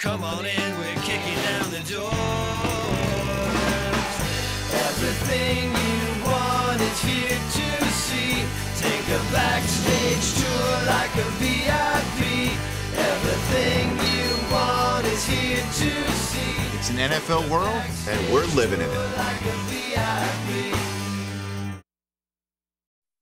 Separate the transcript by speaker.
Speaker 1: Come on in, we're kicking down the doors. Everything you want is here to see. Take a backstage tour like a VIP. Everything you want is here to see.
Speaker 2: It's an NFL world, and we're living in it.
Speaker 1: Like a VIP.